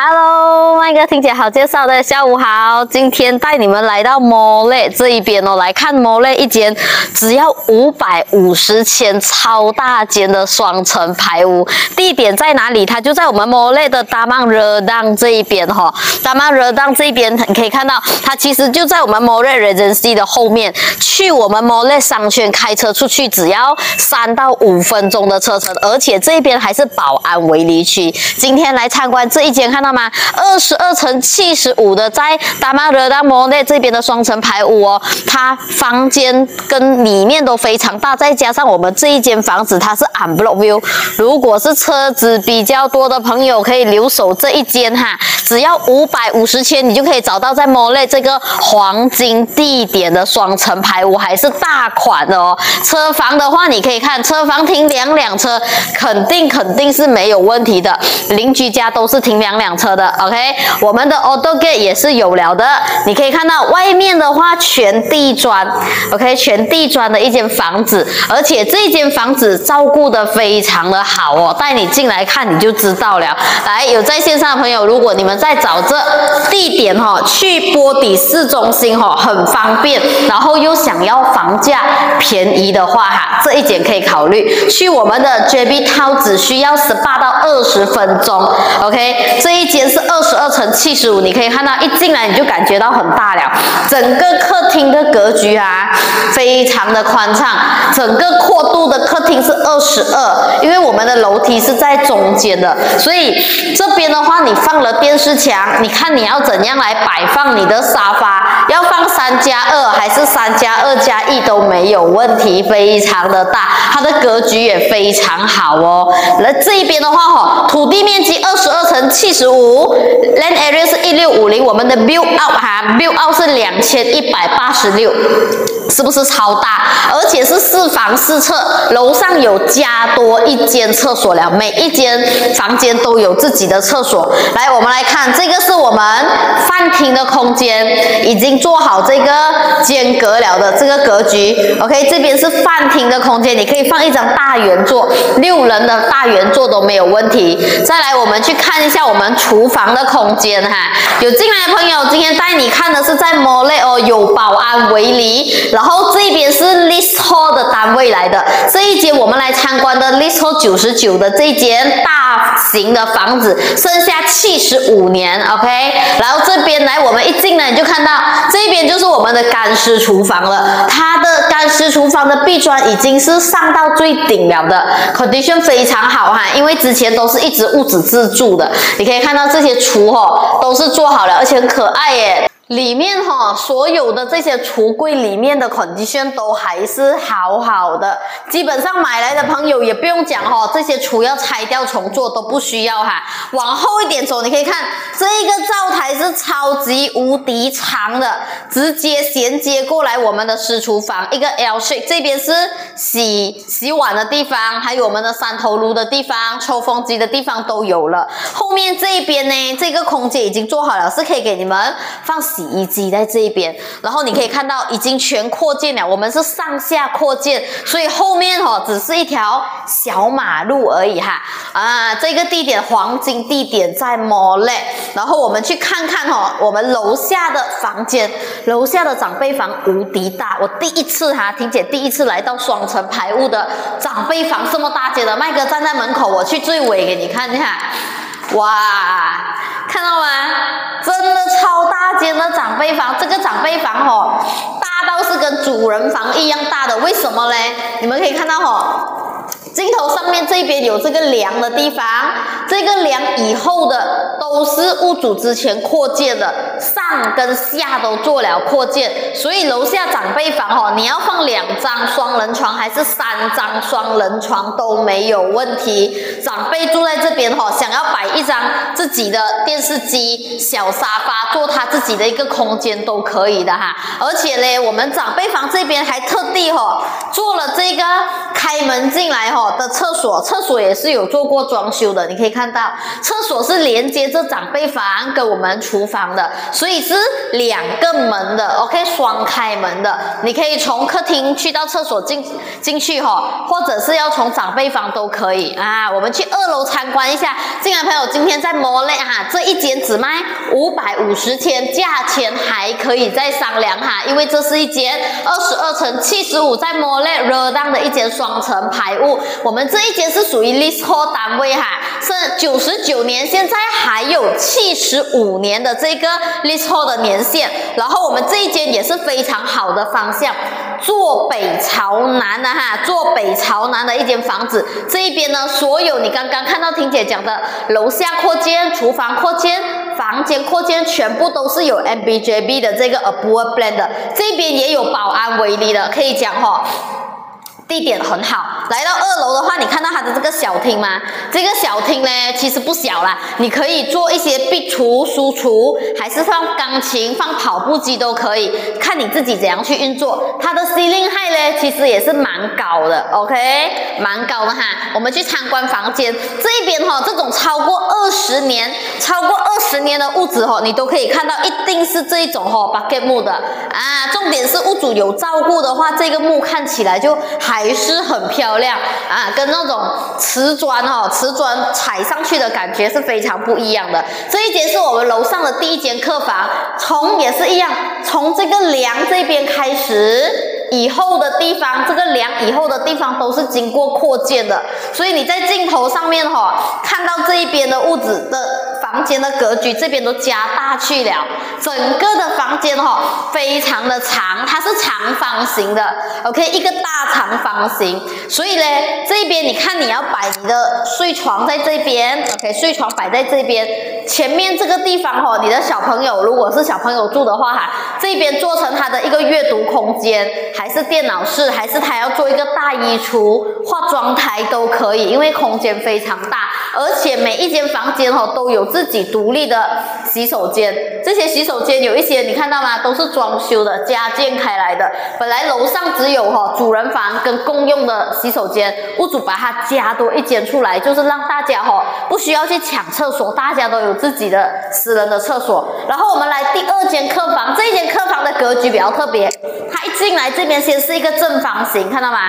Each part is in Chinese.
Hello， 麦哥听起来好介绍的，下午好。今天带你们来到 Mole 这一边哦，来看 Mole 一间只要550千超大间的双层排屋。地点在哪里？它就在我们 Mole 的Taman Redang这一边哈。Taman Redang这一边你可以看到，它其实就在我们 Mole Regency 的后面。去我们 Mole 商圈开车出去只要3到5分钟的车程，而且这边还是宝安围篱区。今天来参观这一间，看到吗？22乘75的，在Taman Redang Mole 这边的双层排屋哦，它房间跟里面都非常大，再加上我们这一间房子它是 unblock view， 如果是车子比较多的朋友可以留守这一间哈，只要550千你就可以找到在 Mole 这个黄金地点的双层排屋，还是大款的哦。车房的话，你可以看车房停2辆车，肯定是没有问题的，邻居家都是停2辆车的。OK， 我们的 auto gate 也是有了的。你可以看到外面的话全地砖 ，OK， 全地砖的一间房子，而且这间房子照顾的非常的好哦。带你进来看你就知道了。来，有在线上的朋友，如果你们在找这地点哈，去波底市中心哈，很方便，然后又想要房价便宜的话哈，这一间可以考虑。去我们的 JB Town 只需要18到20分钟 ，OK， 这一间是22乘75，你可以看到一进来你就感觉到很大了，整个客厅的格局啊非常的宽敞，整个阔度的客厅是22，因为我们的楼梯是在中间的，所以这边的话你放了电视墙，你看你要怎样来摆放你的沙发，要放3+2还是3+2+1都没有问题，非常的大，它的格局也非常好哦。那这一边的话土地面积22乘75，land area 是1650，我们的 build out build out 是2186，是不是超大？而且是4房4厕，楼上有加多1间厕所了，每一间房间都有自己的厕所。来，我们来看这个是我们饭厅的空间，已经做好这个间隔了的这个格局。OK， 这边是饭厅的空间，你可以放一张大圆桌，6人的大圆桌都没有问题。再来，我们去看一下我们厨房的空间哈。有进来的朋友，今天带你看的是在 Mole 哦，有宝安围篱，然后这边是 leasehold 的单位来的。这一间我们来参观的 leasehold 99的这一间大型的房子，剩下75年 ，OK。然后这边来，我们一进来你就看到这边就是我们的干湿厨房了，它的干湿厨房的壁砖已经是上到最顶了的 ，condition 非常好哈，因为之前都是一直物质自助的，你可以看到这些厨都是做好了，而且很可爱耶。里面所有的这些橱柜里面的 condition 都还是好好的，基本上买来的朋友也不用讲这些橱要拆掉重做都不需要哈。往后一点走，你可以看这一个灶台是超级无敌长的，直接衔接过来我们的私厨房，一个 L shape， 这边是洗碗的地方，还有我们的3头炉的地方，抽风机的地方都有了。后面这一边呢，这个空间已经做好了，是可以给你们放洗衣机在这一边，然后你可以看到已经全扩建了，我们是上下扩建，所以后面只是一条小马路而已哈。这个地点黄金地点在 Mole， 然后我们去看看我们楼下的房间，楼下的长辈房无敌大，我第一次婷姐第一次来到双层排屋的长辈房这么大间的，麦哥站在门口，我去最尾给你看一下，哇，看到吗？真的超大间的长辈房，这个长辈房大到是跟主人房一样大的，为什么呢？你们可以看到镜头上面这边有这个梁的地方，这个梁以后的都是屋主之前扩建的，上跟下都做了扩建，所以楼下长辈房你要放2张双人床还是3张双人床都没有问题。长辈住在这边想要摆一张自己的电视机、小沙发，做他自己的一个空间都可以的哈。而且呢，我们长辈房这边还特地做了这个开门进来的厕所，厕所也是有做过装修的，你可以看到厕所是连接着长辈房跟我们厨房的，所以是2个门的 ，OK， 双开门的，你可以从客厅去到厕所进去或者是要从长辈房都可以啊。我们去2楼参观一下，进来朋友，今天在 Mole Mole 哈，这一间只卖550千，价钱还可以再商量哈，因为这是一间22层75在 Mole 热当的一间双层排屋。我们这一间是属于 leasehold 单位哈，是99年，现在还有75年的这个 leasehold 的年限。然后我们这一间也是非常好的方向，坐北朝南的哈，坐北朝南的一间房子。这一边呢，所有你刚刚看到婷姐讲的楼下扩建、厨房扩建、房间扩建，全部都是有 MBJB 的这个 Approval Plan 的。这边也有保安围篱的，可以讲哈。地点很好，来到2楼的话，你看到它的这个小厅吗？这个小厅呢，其实不小啦，你可以做一些壁橱、书橱，还是放钢琴、放跑步机都可以，看你自己怎样去运作。它的 ceiling height 呢，其实也是蛮高的 ，OK， 蛮高的哈。我们去参观房间，这一边哈，这种超过20年的屋子哈，你都可以看到，一定是这一种哈 bucket 木的啊。重点是屋主有照顾的话，这个木看起来就还是很漂亮啊，跟那种瓷砖踩上去的感觉是非常不一样的。这一间是我们楼上的第一间客房，也是一样，从这个梁这边开始，以后的地方，这个梁以后的地方都是经过扩建的，所以你在镜头上面看到这一边的屋子的房间的格局，这边都加大去了，整个的房间非常的长，它是长方形的 ，OK， 一个大长方形，所以呢，这边你看你要摆你的睡床在这边 ，OK， 睡床摆在这边，前面这个地方你的小朋友如果是小朋友住的话这边做成他的一个阅读空间，还是电脑室，还是他要做一个大衣橱、化妆台都可以，因为空间非常大，而且每一间房间都有自己独立的洗手间，这些洗手间有一些你看到吗？都是装修的，加建开来的。本来楼上只有主人房跟共用的洗手间，屋主把它加多一间出来，就是让大家不需要去抢厕所，大家都有自己的私人的厕所。然后我们来第2间客房，这一间客房的格局比较特别，它一进来这边先是一个正方形，看到吗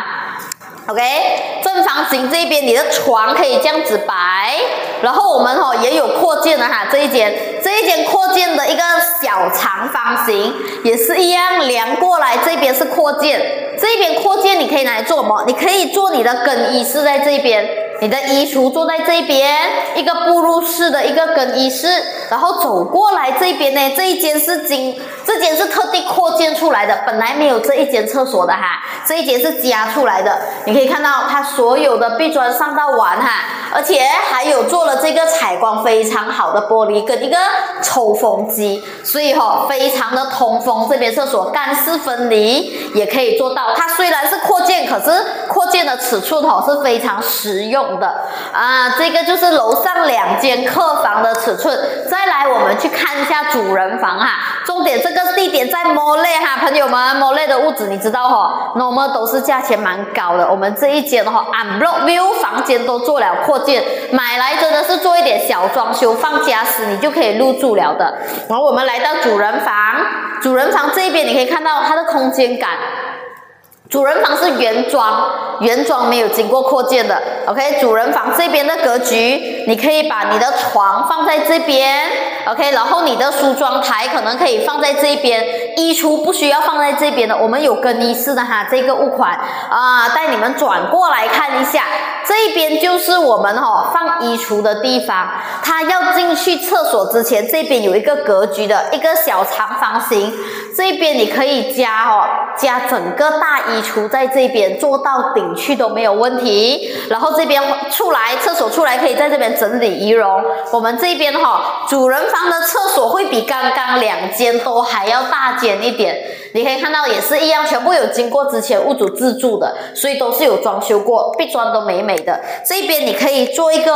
？OK， 正方形这边你的床可以这样子摆，然后我们也有扩建的这一间扩建的一个小长方形，也是一样，量过来这边是扩建，这边扩建你可以拿来做什么？你可以做你的更衣室在这边，你的衣橱坐在这边，一个步入式的一个更衣室，然后走过来这边呢，这间是特地扩建出来的，本来没有这一间厕所的这一间是加出来的。你可以看到它所有的壁砖上到完而且还有做了这个采光非常好的玻璃跟一个抽风机，所以非常的通风。这边厕所干湿分离也可以做到。它虽然是扩建，可是扩建的尺寸是非常实用的啊。这个就是楼上2间客房的尺寸。再来我们去看一下主人房重点这个地点在 Mole 朋友们 ，Mole 的屋子你知道normal 都是价钱蛮高的。我们这一间unblock view 房间都做了扩建，买来真的是做一点小装修，放家私你就可以入住了的。然后我们来到主人房这边你可以看到它的空间感。主人房是原装没有经过扩建的 ，OK。主人房这边的格局，你可以把你的床放在这边 ，OK。然后你的梳妆台可能可以放在这边，衣橱不需要放在这边的。我们有更衣室的这个物款带你们转过来看一下，这一边就是我们放衣橱的地方。它要进去厕所之前，这边有一个格局的一个小长方形，这边你可以加整个大衣橱在这边做到顶去都没有问题。然后这边厕所出来可以在这边整理仪容。我们这边主人房的厕所会比刚刚2间都还要大间一点。你可以看到也是一样，全部有经过之前屋主自住的，所以都是有装修过，壁砖都美美的。这边你可以做一个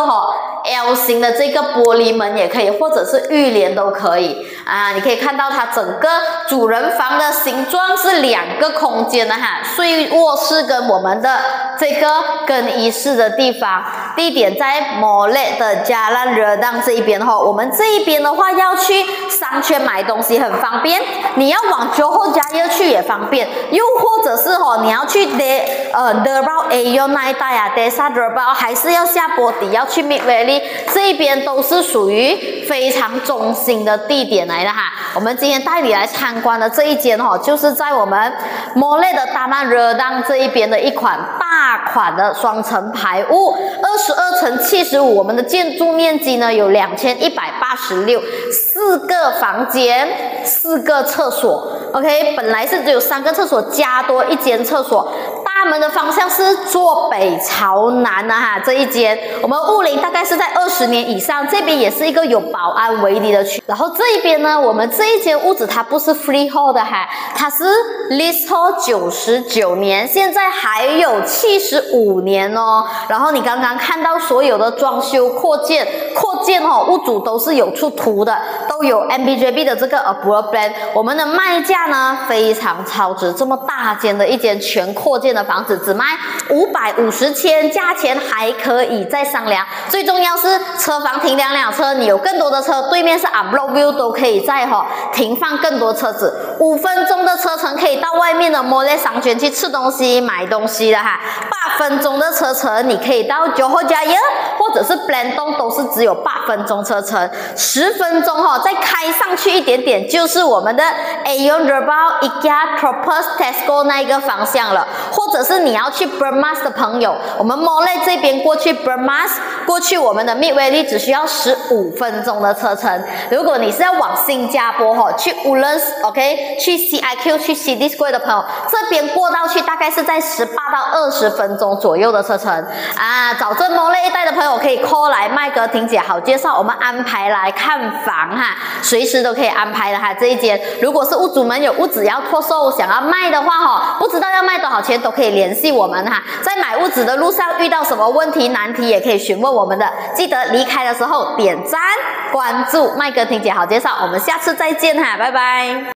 L 型的这个玻璃门也可以，或者是浴帘都可以你可以看到它整个主人房的形状是2个空间的睡卧室跟我们的这个更衣室的地方，地点在 Mole 的Jalan Redang这一边我们这一边的话要去商圈买东西很方便，你要往Johor Jaya去也方便，又或者是你要去 Derbaut Aeon 那一带啊 ，Desa Derbaut 还是要下坡底，要去 Mid Valley 这一边都是属于非常中心的地点来的哈。我们今天带你来参观的这一间就是在我们 Molek 的Taman Redang 这一边的一款大款的双层排屋，22乘75，我们的建筑面积呢有2186，4个房间，4个厕所。OK， 本来是只有3个厕所，加多1间厕所。大门的方向是坐北朝南的哈，这一间我们屋龄大概是在20年以上，这边也是一个有保安围篱的区。然后这一边呢，我们这一间屋子它不是 freehold 的哈，它是 leasehold 99年，现在还有75年哦。然后你刚刚看到所有的装修扩建屋主都是有出图的，都有 MBJB 的这个 approval plan。我们的卖价呢非常超值，这么大间的一间全扩建的房子只卖550千，价钱还可以再商量。最重要是车房停2辆车，你有更多的车，对面是 unblock view 都可以再停放更多车子。5分钟的车程可以到外面的 Molek 商圈去吃东西、买东西了哈。8分钟的车程你可以到 Johor Jaya 或者是 Blenheim 都是只有8分钟车程。10分钟再开上去一点点就是我们的 Aeon Derbaut IKEA、Tropos、Tesco 那一个方向了。或者是你要去 Bermas 的朋友，我们 Molek 这边过去 Bermas， 过去我们的 Mid Valley 只需要15分钟的车程。如果你是要往新加坡去 Woodlands， 去 CIQ 去 City Square 的朋友，这边过到去大概是在18到20分钟左右的车程啊。找这 Molek 一带的朋友可以 call 来，麦格婷姐好介绍，我们安排来看房哈，随时都可以安排的哈。这一间如果是屋主们有屋子要脱售想要卖的话不知道要卖多少钱都可以联系我们哈。在买屋子的路上遇到什么问题难题也可以询问我们的，记得离开的时候点赞关注麦格婷姐好介绍，我们下次再见哈，拜拜。